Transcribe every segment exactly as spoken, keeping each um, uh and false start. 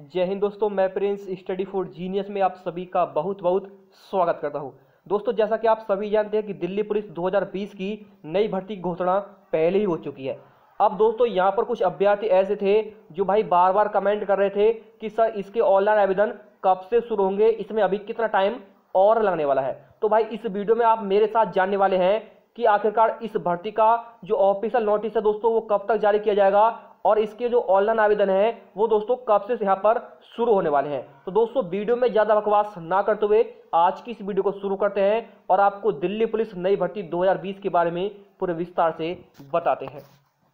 जय हिंद दोस्तों, मैं प्रिंस स्टडी फॉर जीनियस में आप सभी का बहुत बहुत स्वागत करता हूं। दोस्तों, जैसा कि आप सभी जानते हैं कि दिल्ली पुलिस दो हज़ार बीस की नई भर्ती की घोषणा पहले ही हो चुकी है। अब दोस्तों यहां पर कुछ अभ्यर्थी ऐसे थे जो भाई बार बार कमेंट कर रहे थे कि सर इसके ऑनलाइन आवेदन कब से शुरू होंगे, इसमें अभी कितना टाइम और लगने वाला है। तो भाई इस वीडियो में आप मेरे साथ जानने वाले हैं कि आखिरकार इस भर्ती का जो ऑफिशियल नोटिस है दोस्तों वो कब तक जारी किया जाएगा और इसके जो ऑनलाइन आवेदन है वो दोस्तों कब से यहाँ पर शुरू होने वाले हैं। तो दोस्तों वीडियो में ज़्यादा बकवास ना करते हुए आज की इस वीडियो को शुरू करते हैं और आपको दिल्ली पुलिस नई भर्ती दो हज़ार बीस के बारे में पूरे विस्तार से बताते हैं।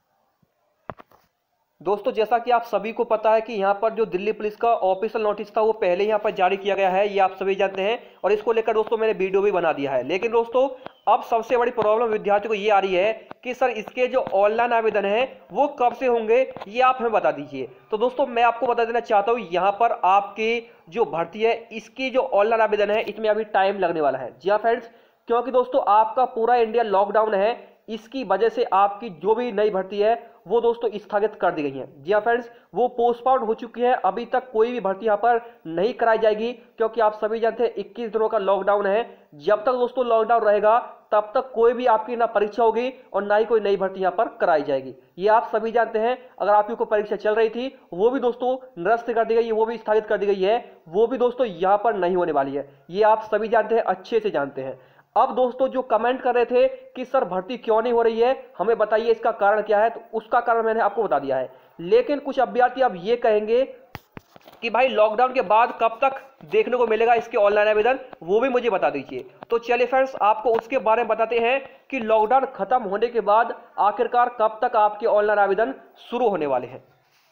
दोस्तों, जैसा कि आप सभी को पता है कि यहाँ पर जो दिल्ली पुलिस का ऑफिशियल नोटिस था वो पहले यहाँ पर जारी किया गया है, ये आप सभी जानते हैं और इसको लेकर दोस्तों मैंने वीडियो भी बना दिया है। लेकिन दोस्तों अब सबसे बड़ी प्रॉब्लम विद्यार्थियों को ये आ रही है कि सर इसके जो ऑनलाइन आवेदन है वो कब से होंगे, ये आप हमें बता दीजिए। तो दोस्तों मैं आपको बता देना चाहता हूँ, यहाँ पर आपकी जो भर्ती है इसकी जो ऑनलाइन आवेदन है इसमें अभी टाइम लगने वाला है। जी हाँ फ्रेंड्स, क्योंकि दोस्तों आपका पूरा इंडिया लॉकडाउन है, इसकी वजह से आपकी जो भी नई भर्ती है वो दोस्तों स्थगित कर दी गई है। जी हाँ फ्रेंड्स, वो पोस्टपोन हो चुकी है, अभी तक कोई भी भर्ती यहाँ पर नहीं कराई जाएगी क्योंकि आप सभी जानते हैं इक्कीस दिनों का लॉकडाउन है। जब तक दोस्तों लॉकडाउन रहेगा तब तक कोई भी आपकी ना परीक्षा होगी और ना ही कोई नई भर्ती यहाँ पर कराई जाएगी, ये आप सभी जानते हैं। अगर आपकी कोई परीक्षा चल रही थी वो भी दोस्तों निरस्त कर दी गई है, वो भी स्थगित कर दी गई है, वो भी दोस्तों यहाँ पर नहीं होने वाली है, ये आप सभी जानते हैं, अच्छे से जानते हैं। अब दोस्तों जो कमेंट कर रहे थे कि सर भर्ती क्यों नहीं हो रही है, हमें बताइए इसका कारण क्या है, तो उसका कारण मैंने आपको बता दिया है। लेकिन कुछ अभ्यर्थी अब ये कहेंगे कि भाई लॉकडाउन के बाद कब तक देखने को मिलेगा इसके ऑनलाइन आवेदन, वो भी मुझे बता दीजिए। तो चलिए फ्रेंड्स आपको उसके बारे में बताते हैं कि लॉकडाउन खत्म होने के बाद आखिरकार कब तक आपके ऑनलाइन आवेदन शुरू होने वाले हैं।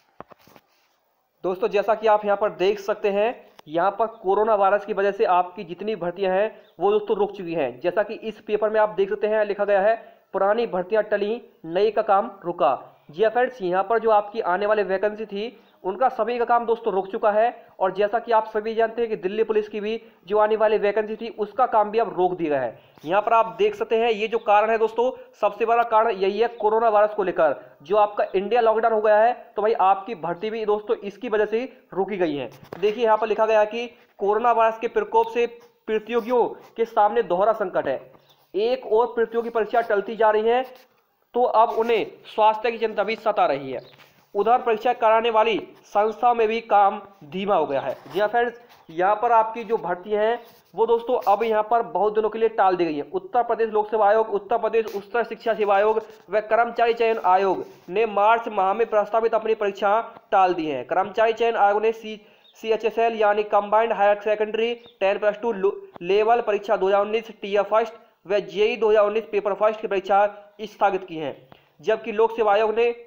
दोस्तों जैसा कि आप यहाँ पर देख सकते हैं, यहाँ पर कोरोना वायरस की वजह से आपकी जितनी भर्तियां हैं वो दोस्तों रुक चुकी हैं। जैसा कि इस पेपर में आप देख सकते हैं लिखा गया है, पुरानी भर्तियां टली, नई का काम रुका। जी फ्रेंड्स, यहाँ पर जो आपकी आने वाली वैकेंसी थी उनका सभी का काम दोस्तों रुक चुका है और जैसा कि आप सभी जानते हैं कि दिल्ली पुलिस की भी जो आने वाली वैकेंसी थी उसका काम भी अब रोक दिया गया है। यहाँ पर आप देख सकते हैं ये जो कारण है दोस्तों, सबसे बड़ा कारण यही है कोरोना वायरस को लेकर, जो आपका इंडिया लॉकडाउन हो गया है तो भाई आपकी भर्ती भी दोस्तों इसकी वजह से ही रोकी गई है। देखिए यहाँ पर लिखा गया है कि कोरोना वायरस के प्रकोप से प्रतियोगियों के सामने दोहरा संकट है। एक और प्रतियोगी परीक्षा टलती जा रही है तो अब उन्हें स्वास्थ्य की चिंता भी सता रही है। उधर परीक्षा कराने वाली संस्थाओं में भी काम धीमा हो गया है। जी हाँ फ्रेंड्स, यहाँ पर आपकी जो भर्ती हैं वो दोस्तों अब यहाँ पर बहुत दिनों के लिए टाल दी गई है। उत्तर प्रदेश लोक सेवा आयोग, उत्तर प्रदेश उच्च शिक्षा सेवा आयोग व कर्मचारी चयन आयोग ने मार्च माह में प्रस्तावित अपनी परीक्षा टाल दी है। कर्मचारी चयन आयोग ने C C H S L यानी combined higher secondary ten plus two level परीक्षा दो हजार उन्नीस टी एफ फर्स्ट व जेई दो हजार उन्नीस पेपर फर्स्ट की परीक्षा स्थगित की है, जबकि लोक सेवा आयोग ने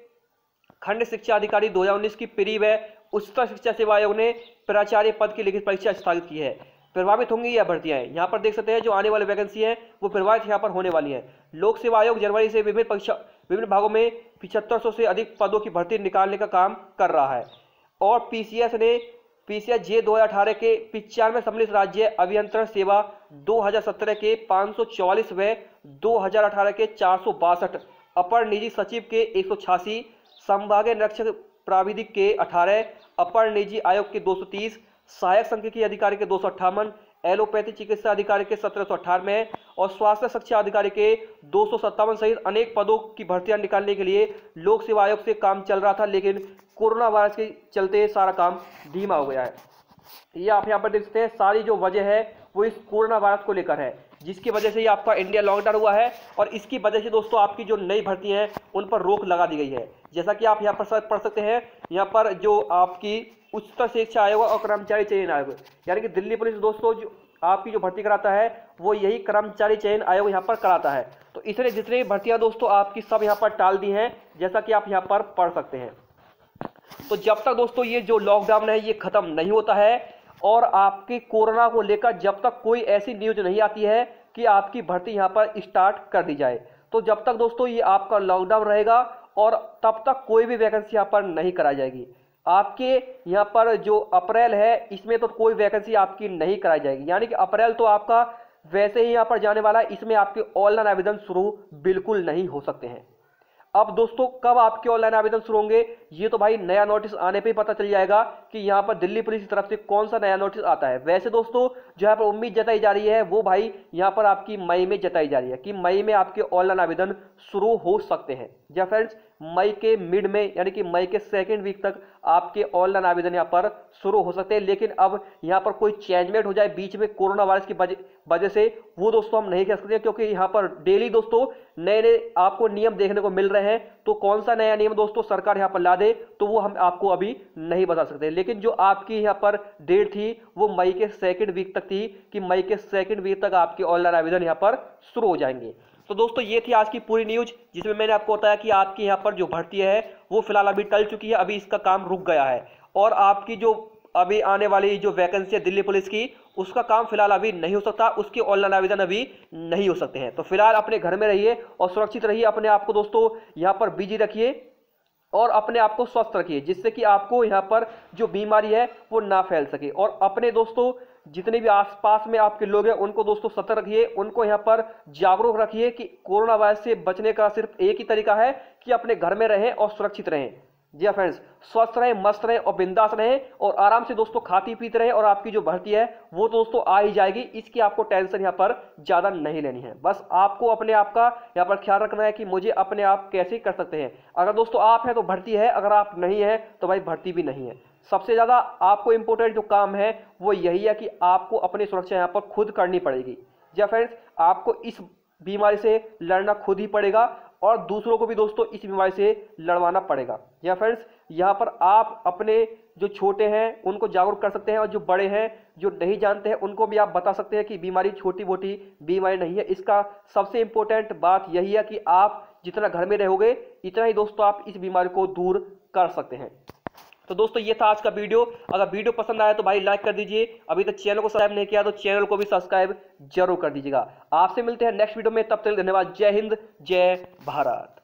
खंड शिक्षा अधिकारी दो हजार उन्नीस की प्री व उच्चतर शिक्षा सेवा आयोग ने प्राचार्य पद की लिखित परीक्षा स्थगित की है। प्रभावित होंगी यह भर्तियां, यहाँ पर देख सकते हैं जो आने वाली वैकेंसी है वो प्रभावित यहाँ पर होने वाली है। लोक सेवा आयोग जनवरी से विभिन्न परीक्षा विभिन्न भागों में पिछहत्तर सौ से अधिक पदों की भर्ती निकालने का काम कर रहा है और पीसीएस ने पीसीएस जे दो हजार अठारह के पिचानवे सम्मिलित राज्य अभियंत्रण सेवा दो हजार सत्रह के पाँच सौ चौवालीस व दो हजार अठारह के चार सौ बासठ, अपर निजी सचिव के एक सौ छियासी, संभागीय निरीक्षक प्राविधिक के अठारह, अपर निजी आयोग के दो सौ तीस, सहायक सांख्यिकी अधिकारी के दो सौ अट्ठावन, एलोपैथी चिकित्सा अधिकारी के सत्रह सौ अट्ठानवे और स्वास्थ्य शिक्षा अधिकारी के दो सौ सत्तावन सहित अनेक पदों की भर्तियां निकालने के लिए लोक सेवा आयोग से काम चल रहा था, लेकिन कोरोना वायरस के चलते सारा काम धीमा हो गया है। ये आप यहाँ पर देख सकते हैं, सारी जो वजह है वो इस कोरोना वायरस को लेकर है, जिसकी वजह से ये आपका इंडिया लॉकडाउन हुआ है और इसकी वजह से दोस्तों आपकी जो नई भर्ती हैं उन पर रोक लगा दी गई है। जैसा कि आप यहाँ पर पढ़ सकते हैं, यहाँ पर जो आपकी उच्चतर शिक्षा आयोग और कर्मचारी चयन आयोग यानी कि दिल्ली पुलिस दोस्तों जो आपकी जो भर्ती कराता है वो यही कर्मचारी चयन आयोग यहाँ पर कराता है। तो इसने जितनी भी भर्तियाँ दोस्तों आपकी सब यहाँ पर टाल दी हैं, जैसा कि आप यहाँ पर पढ़ सकते हैं। तो जब तक दोस्तों ये जो लॉकडाउन है ये खत्म नहीं होता है और आपकी कोरोना को लेकर जब तक कोई ऐसी न्यूज नहीं आती है कि आपकी भर्ती यहाँ पर स्टार्ट कर दी जाए, तो जब तक दोस्तों ये आपका लॉकडाउन रहेगा और तब तक कोई भी वैकेंसी यहाँ पर नहीं कराई जाएगी। आपके यहाँ पर जो अप्रैल है इसमें तो कोई वैकेंसी आपकी नहीं कराई जाएगी, यानी कि अप्रैल तो आपका वैसे ही यहाँ पर जाने वाला है, इसमें आपके ऑनलाइन आवेदन शुरू बिल्कुल नहीं हो सकते हैं। अब दोस्तों कब आपके ऑनलाइन आवेदन शुरू होंगे, ये तो भाई नया नोटिस आने पे ही पता चल जाएगा कि यहाँ पर दिल्ली पुलिस की तरफ से कौन सा नया नोटिस आता है। वैसे दोस्तों जो यहाँ पर उम्मीद जताई जा रही है वो भाई यहाँ पर आपकी मई में जताई जा रही है कि मई में आपके ऑनलाइन आवेदन शुरू हो सकते हैं। जी फ्रेंड्स, मई के मिड में यानी कि मई के सेकेंड वीक तक आपके ऑनलाइन आवेदन यहाँ पर शुरू हो सकते हैं। लेकिन अब यहाँ पर कोई चेंजमेंट हो जाए बीच में कोरोना वायरस की वजह से, वो दोस्तों हम नहीं कह सकते, क्योंकि यहाँ पर डेली दोस्तों नए नए आपको नियम देखने को मिल रहे हैं। तो कौन सा नया नियम दोस्तों सरकार यहाँ पर ला दे तो वो हम आपको अभी नहीं बता सकते। लेकिन जो आपकी यहाँ पर डेट थी वो मई के सेकेंड वीक तक थी कि मई के सेकेंड वीक तक आपके ऑनलाइन आवेदन यहाँ पर शुरू हो जाएंगे। तो दोस्तों ये थी आज की पूरी न्यूज, जिसमें मैंने आपको बताया कि आपकी यहाँ पर जो भर्ती है वो फिलहाल अभी टल चुकी है, अभी इसका काम रुक गया है। और आपकी जो अभी आने वाली जो वैकेंसी है दिल्ली पुलिस की, उसका काम फिलहाल अभी नहीं हो सकता, उसके ऑनलाइन आवेदन अभी नहीं हो सकते हैं। तो फिलहाल अपने घर में रहिए और सुरक्षित रहिए, अपने आप को दोस्तों यहाँ पर बिजी रखिए और अपने आप को स्वस्थ रखिए, जिससे कि आपको यहाँ पर जो बीमारी है वो ना फैल सके। और अपने दोस्तों जितने भी आसपास में आपके लोग हैं उनको दोस्तों सतर्क रखिए, उनको यहाँ पर जागरूक रखिए कि कोरोना वायरस से बचने का सिर्फ एक ही तरीका है कि अपने घर में रहें और सुरक्षित रहें। जी हाँ फ्रेंड्स, स्वस्थ रहें, मस्त रहें और बिंदास रहें और आराम से दोस्तों खाती पीते रहें। और आपकी जो भर्ती है वो दोस्तों आ ही जाएगी, इसकी आपको टेंशन यहाँ पर ज़्यादा नहीं लेनी है। बस आपको अपने आप का यहाँ पर ख्याल रखना है कि मुझे अपने आप कैसे कर सकते हैं। अगर दोस्तों आप हैं तो भर्ती है, अगर आप नहीं है तो भाई भर्ती भी नहीं है। सबसे ज़्यादा आपको इम्पोर्टेंट जो काम है वो यही है कि आपको अपनी सुरक्षा यहाँ पर खुद करनी पड़ेगी। जी फ्रेंड्स, आपको इस बीमारी से लड़ना खुद ही पड़ेगा और दूसरों को भी दोस्तों इस बीमारी से लड़वाना पड़ेगा। या फ्रेंड्स, यहाँ पर आप अपने जो छोटे हैं उनको जागरूक कर सकते हैं और जो बड़े हैं जो नहीं जानते हैं उनको भी आप बता सकते हैं कि बीमारी छोटी मोटी बीमारी नहीं है। इसका सबसे इम्पोर्टेंट बात यही है कि आप जितना घर में रहोगे इतना ही दोस्तों आप इस बीमारी को दूर कर सकते हैं। तो दोस्तों ये था आज का वीडियो। अगर वीडियो पसंद आया तो भाई लाइक कर दीजिए, अभी तक चैनल को सब्सक्राइब नहीं किया तो चैनल को भी सब्सक्राइब जरूर कर दीजिएगा। आपसे मिलते हैं नेक्स्ट वीडियो में, तब तक धन्यवाद। जय हिंद, जय भारत।